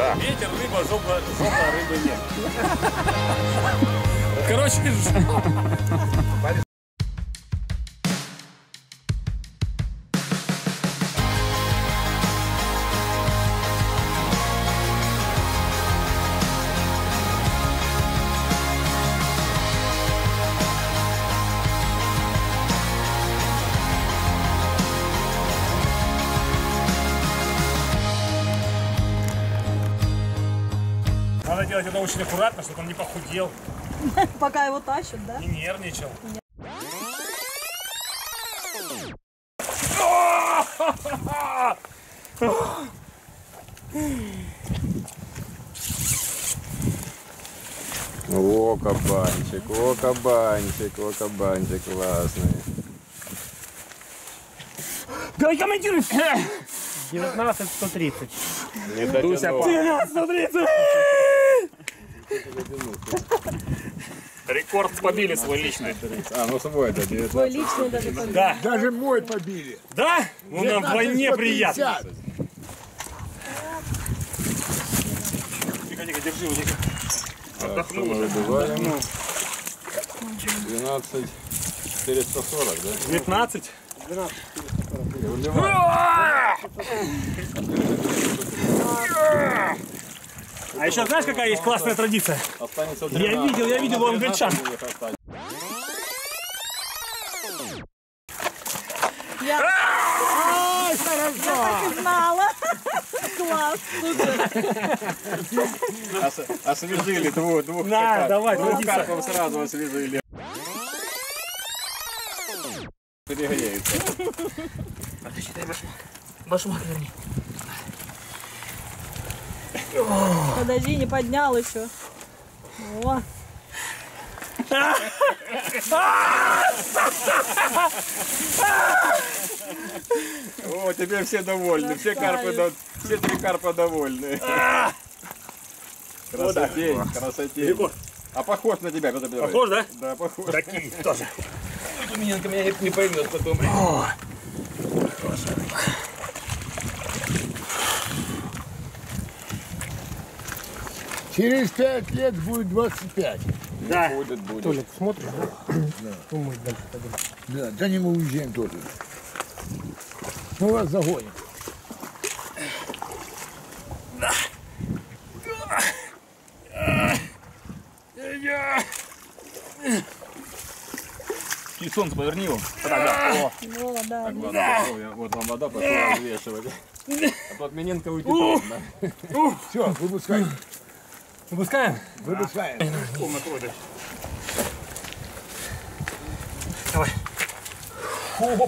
Да. Ветер, рыба, жопа, рыбы нет. Короче, надо делать это очень аккуратно, чтобы он не похудел. Пока его тащат, да? Не нервничал. О, кабанчик, о, кабанчик, о, кабанчик классный. Давай комментируй! 19-130. Не дотянул. 19-130! Рекорд побили свой личный. А, ну свой это 19. Твой личный даже побил. Да. Даже мой побили. Да? Ну нам вдвойне приятно. Тихо, держи вот этих. Отдохнул уже. 12 440, да? 19. А еще знаешь, какая есть классная традиция? Останется Я видел у англичан. Я так и знала. Класс, супер. Освежили двух На, давай, двух традиция. карпов сразу освежили. Перегреются. Подожди, дай башмак верни. Подожди, не поднял еще. О. О, теперь все довольны, все три карпа довольны. Красотень, красотень. А похож на тебя, кто-то говорит. Похож, да? Да, похож. Такие тоже. Миненко меня не поймет потом. Через 5 лет будет 25. Да. Будет. Толик, смотришь, да? Ну, мы дальше пойдем. Да, за ним мы уезжаем тоже. Мы вас загоним. И солнце поверни его. Да. О, да. Вот вам вода пошла взвешивать. А то от Миненко уйти трудно. Все, выпускай. Выпускаем? Выпускаем. Давай. Оп.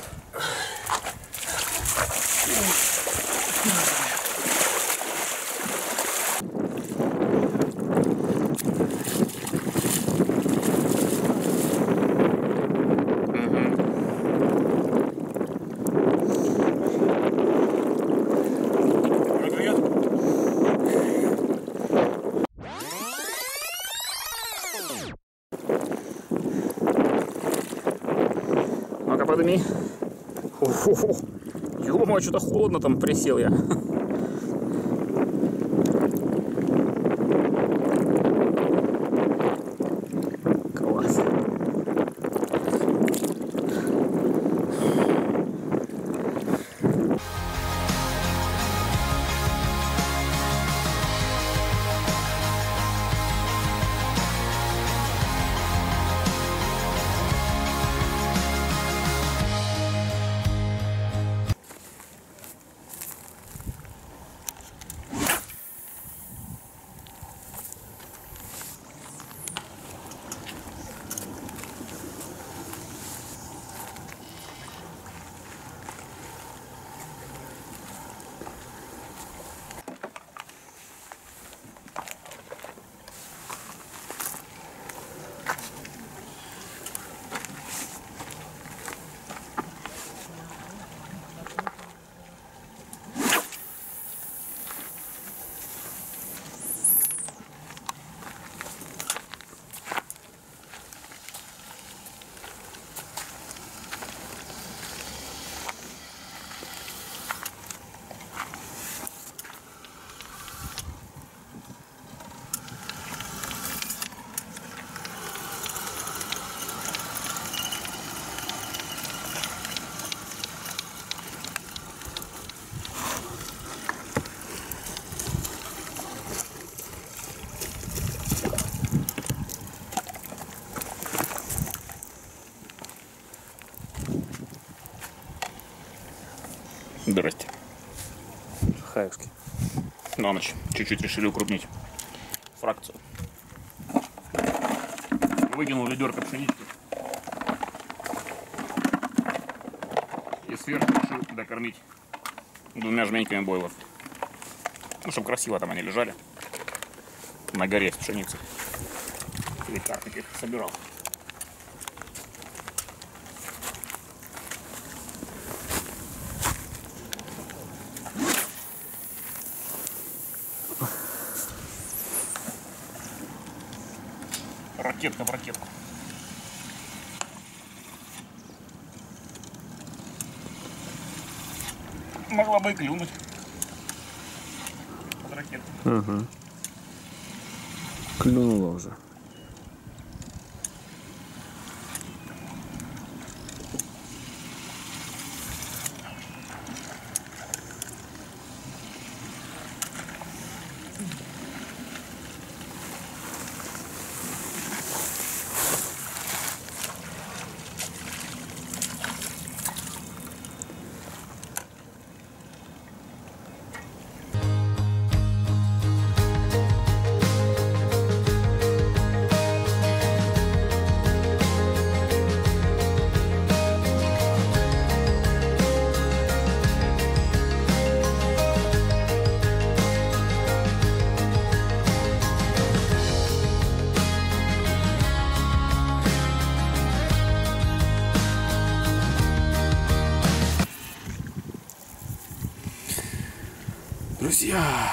Ну-ка, подними. Ё-моё, что-то холодно там присел я. Класс. Здрасте. Хаевский. На ночь чуть-чуть решили укрупнить фракцию. Выкинул ведерко пшенички. И сверху решил докормить 2 жменьками бойлов. Ну, чтобы красиво там они лежали. На горе с пшеницей. Или карпик их собирал. Ракетка в ракетку. Могла бы и клюнуть. Под ракетку. Ага. Клюнула уже. Друзья,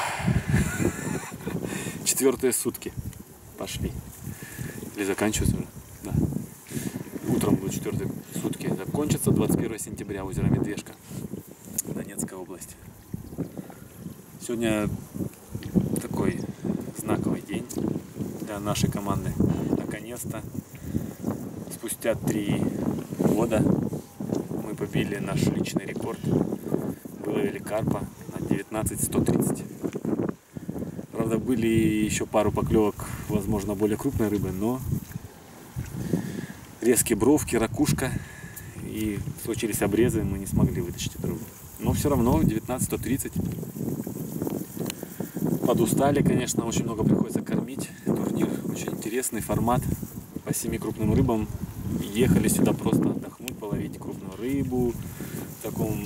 4-е сутки пошли. Или заканчиваются уже? Да. Утром будут 4-е сутки. Закончится 21 сентября, озеро Медвежка, Донецкая область. Сегодня такой знаковый день для нашей команды. Наконец-то, спустя 3 года, мы побили наш личный рекорд. Выловили карпа на 19-130. Правда, были еще пару поклевок, возможно, более крупной рыбы, но резкие бровки, ракушка, и случились обрезы, мы не смогли вытащить эту рыбу. Но все равно 19-130. Подустали, конечно, очень много приходится кормить. Турнир очень интересный, формат. По 7 крупным рыбам. Ехали сюда просто отдохнуть, половить крупную рыбу в таком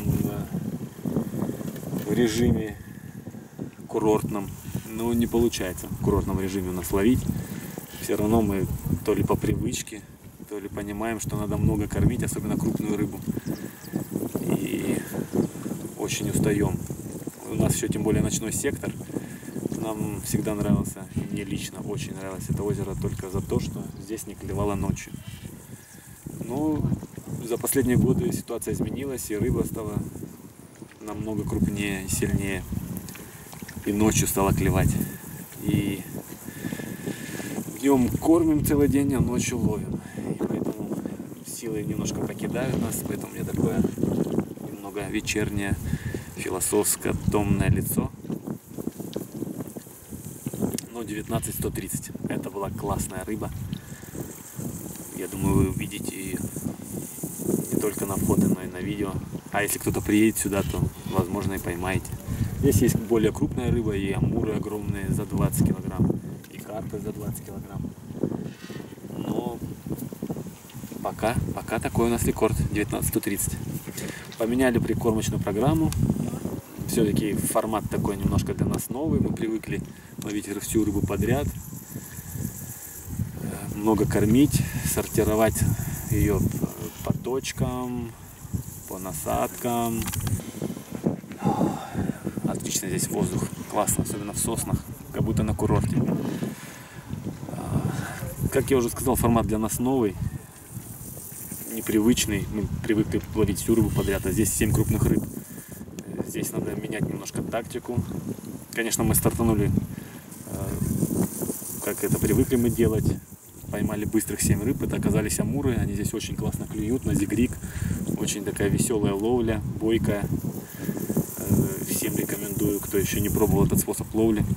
режиме курортном. Но не получается в курортном режиме у нас ловить. Все равно мы то ли по привычке, то ли понимаем, что надо много кормить, особенно крупную рыбу. И очень устаем. У нас еще тем более ночной сектор. Нам всегда нравился, и мне лично очень нравилось это озеро только за то, что здесь не клевало ночью. Но за последние годы ситуация изменилась, и рыба стала намного крупнее и сильнее. И ночью стала клевать. И днем кормим целый день, а ночью ловим. И поэтому силы немножко покидают нас, поэтому у меня такое немного вечернее, философское, томное лицо. Но 19-130. Это была классная рыба. Я думаю, вы увидите ее не только на фото, но и на видео. А если кто-то приедет сюда, то, возможно, и поймаете. Здесь есть более крупная рыба, и амуры огромные за 20 килограмм, и карпы за 20 килограмм. Но пока такой у нас рекорд 19-130. Поменяли прикормочную программу. Все-таки формат такой немножко для нас новый. Мы привыкли ловить всю рыбу подряд, много кормить, сортировать ее по точкам, по насадкам. Отлично здесь воздух, классно, особенно в соснах, как будто на курорте. Как я уже сказал, формат для нас новый, непривычный. Мы привыкли ловить всю рыбу подряд, а здесь 7 крупных рыб. Здесь надо менять немножко тактику. Конечно, мы стартанули, как это привыкли мы делать. Поймали быстрых 7 рыб, это оказались амуры. Они здесь очень классно клюют на зигриг. Очень такая веселая ловля, бойкая. Всем рекомендую, кто еще не пробовал этот способ ловли.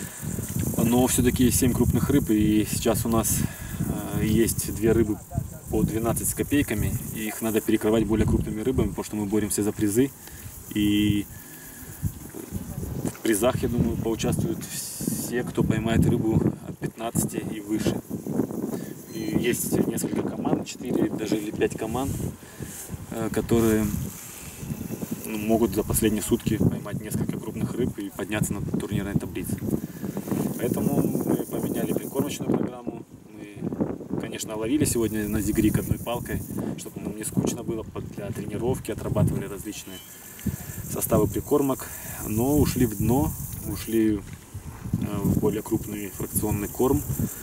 Но все-таки 7 крупных рыб, и сейчас у нас есть 2 рыбы по 12 с копейками. И их надо перекрывать более крупными рыбами, потому что мы боремся за призы. И в призах, я думаю, поучаствуют все, кто поймает рыбу от 15 и выше. И есть несколько команд, 4 даже или 5 команд, которые могут за последние сутки поймать несколько крупных рыб и подняться на турнирной таблице. Поэтому мы поменяли прикормочную программу. Мы, конечно, ловили сегодня на зигрик одной палкой, чтобы нам не скучно было для тренировки, отрабатывали различные составы прикормок, но ушли в дно, ушли в более крупный фракционный корм,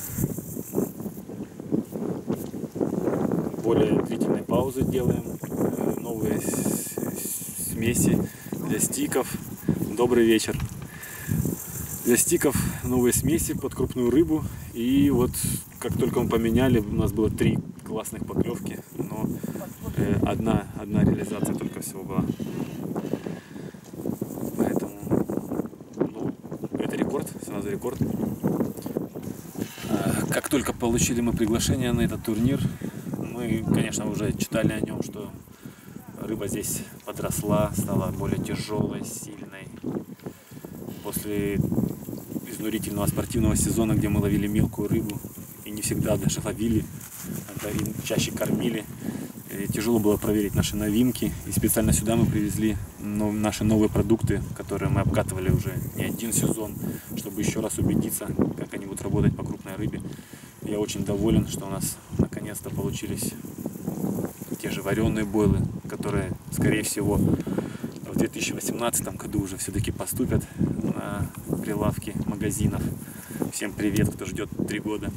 более длительные паузы делаем, новые смеси для стиков. Добрый вечер. Для стиков новые смеси под крупную рыбу. И вот как только мы поменяли, у нас было 3 классных поклевки, но одна реализация только всего была. Поэтому, ну, это рекорд, сразу рекорд. Как только получили мы приглашение на этот турнир, мы, конечно, уже читали о нем, что рыба здесь подросла, стала более тяжелой, сильной. После изнурительного спортивного сезона, где мы ловили мелкую рыбу, и не всегда даже ловили, а чаще кормили, и тяжело было проверить наши новинки. И специально сюда мы привезли наши новые продукты, которые мы обкатывали уже не один сезон, чтобы еще раз убедиться, как они будут работать по крупной рыбе. Я очень доволен, что у нас наконец-то получились те же вареные бойлы, которые, скорее всего, в 2018 году уже все-таки поступят на прилавки магазинов. Всем привет, кто ждет 3 года.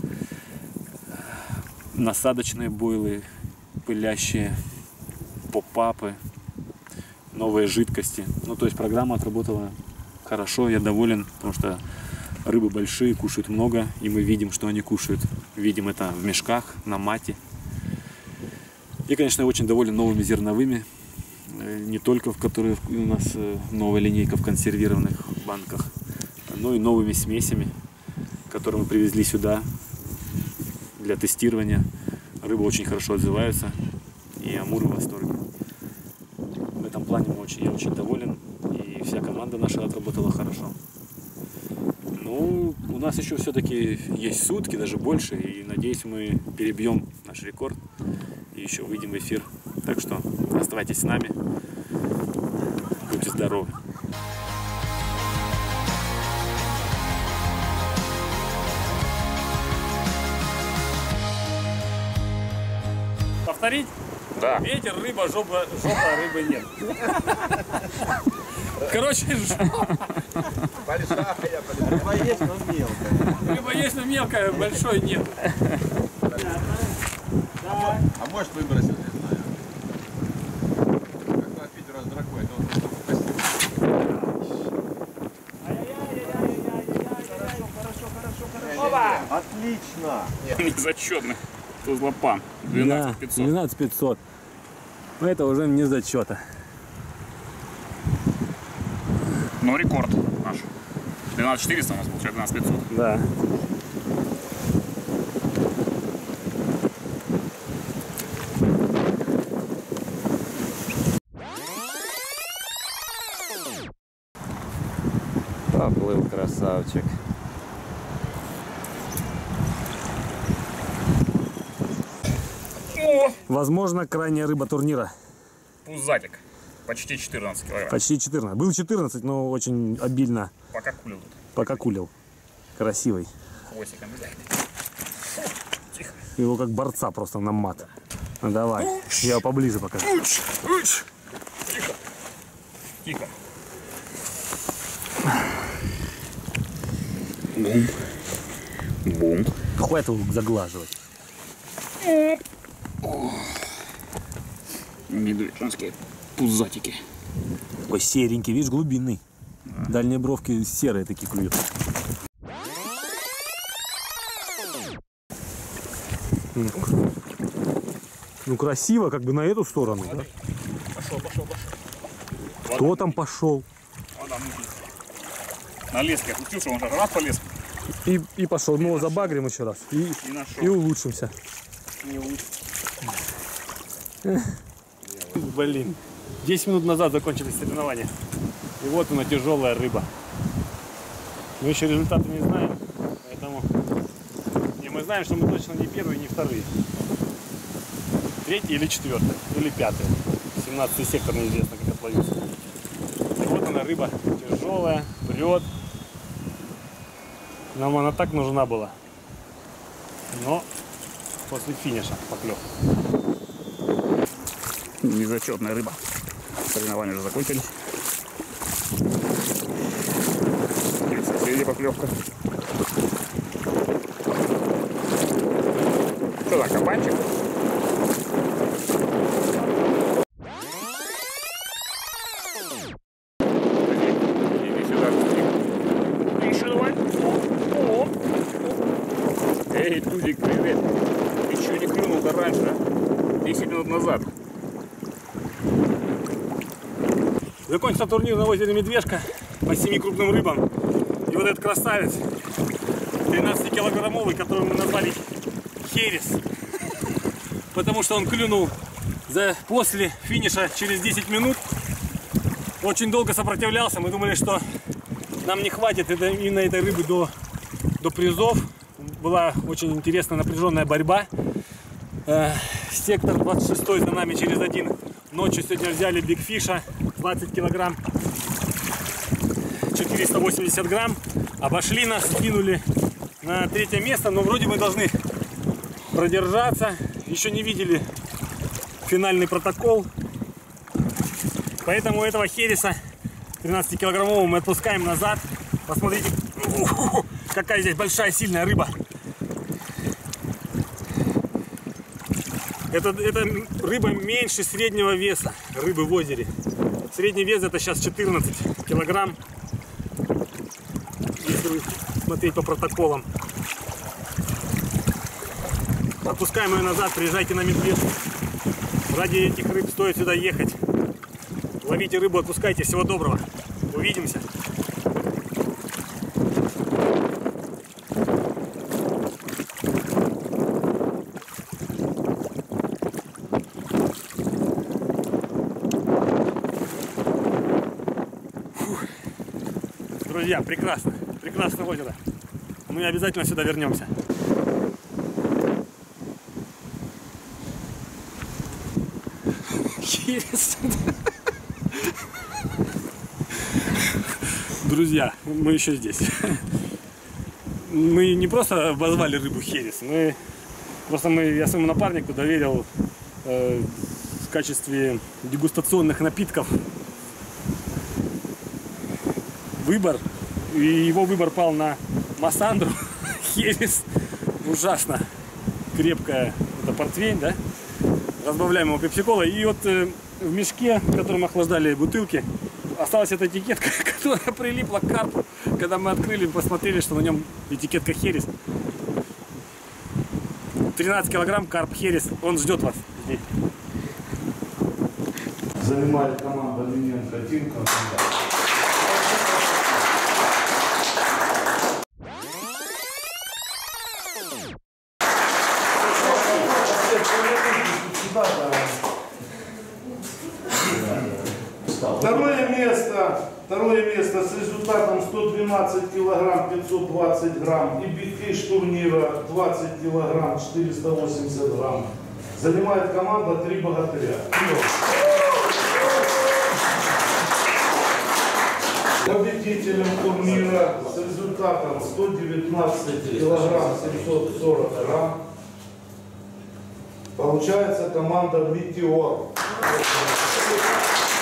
Насадочные бойлы, пылящие, поп-апы, новые жидкости. Ну, то есть программа отработала хорошо, я доволен, потому что рыбы большие, кушают много, и мы видим, что они кушают. Видим это в мешках, на мате. И, конечно, я очень доволен новыми зерновыми, не только в которые у нас новая линейка в консервированных банках, но и новыми смесями, которые мы привезли сюда для тестирования. Рыба очень хорошо отзывается, и амуры в восторге. В этом плане я очень доволен, и вся команда наша отработала хорошо. Ну, у нас еще все-таки есть сутки, даже больше, и надеюсь, мы перебьем наш рекорд и еще выйдем в эфир. Так что оставайтесь с нами, будьте здоровы. Повторить? Да. Ветер, рыба, жопа, рыбы нет. Короче, Большая, рыба есть, но мелкая. рыба есть, но мелкая, большой нет. А может выбросил, не знаю. Как вас Питер раздракует, он хорошо. Отлично. Незачетный. Тузлопан. 12 500. 12 500. Но это уже не зачета. Ну, рекорд наш. 12 400 у нас получается, 12 500. Да. Поплыл красавчик. Возможно, крайняя рыба турнира. Пузатик. Почти 14 килограмм. Почти 14. Был 14, но очень обильно Пока кулил тут. покакулил. Красивый. Хвостиком. Тихо. Его как борца просто на мат. Ну, давай, я его поближе покажу. Тихо. Тихо. Бум. Бум. Хватит его заглаживать. Медвежонские пузатики. Ой, серенький, видишь, глубинный. Дальние бровки серые такие клюют. Ну, красиво, как бы на эту сторону. Да? Пошел. Кто там пошел? Вода на леске отпустился, он же раз полез. И пошел. Мы его забагрим еще раз. И нашел. улучшимся. Блин. 10 минут назад закончились соревнования. И вот она, тяжелая рыба. Мы еще результаты не знаем, поэтому мы знаем, что мы точно не первые, не вторые. Третий или четвертый, или пятый. 17-й сектор неизвестно, как отловился. И вот она, рыба тяжелая, прет. Нам она так нужна была. Но после финиша поклев. Незачетная рыба. Соревнования уже закончились. Есть соседи поклевка. Что там, кабанчик? Иди сюда. Еще давай. О. Эй, Тузик, привет. Еще не клюнул-то раньше, а? 10 минут назад. Закончился турнир на озере Медвежка по 7 крупным рыбам. И вот этот красавец, 13-килограммовый, который мы назвали Херес, потому что он клюнул после финиша через 10 минут. Очень долго сопротивлялся. Мы думали, что нам не хватит именно этой рыбы до призов. Была очень интересная напряженная борьба. Сектор 26 за нами через один. Ночью сегодня взяли бигфиша 20 килограмм, 480 грамм. Обошли нас, скинули на 3-е место, но вроде мы должны продержаться. Еще не видели финальный протокол. Поэтому этого Хереса 13-килограммового мы отпускаем назад. Посмотрите, какая здесь большая сильная рыба. Это рыба меньше среднего веса рыбы в озере. Средний вес это сейчас 14 килограмм, если смотреть по протоколам. Отпускаем ее назад, приезжайте на Медвежку. Ради этих рыб стоит сюда ехать. Ловите рыбу, отпускайте. Всего доброго. Увидимся. Друзья, прекрасно. Прекрасное озеро. Мы обязательно сюда вернемся. Друзья, мы еще здесь. Мы не просто обозвали рыбу Херес, я своему напарнику доверил в качестве дегустационных напитков выбор. И его выбор пал на Массандру. Херес ужасно крепкая. Это портвейн, да? Разбавляем его пепси-колой. И вот в мешке, в котором охлаждали бутылки, осталась эта этикетка, которая прилипла к карпу. Когда мы открыли, посмотрели, что на нем этикетка Херес. 13 килограмм карп Херес. Он ждет вас здесь. Занимает команда Миненко Тимка. Второе место с результатом 112 килограмм 520 грамм и бигфиш турнира 20 килограмм 480 грамм занимает команда «Три богатыря». Победителем турнира с результатом 119 килограмм 740 грамм получается команда «Метеор».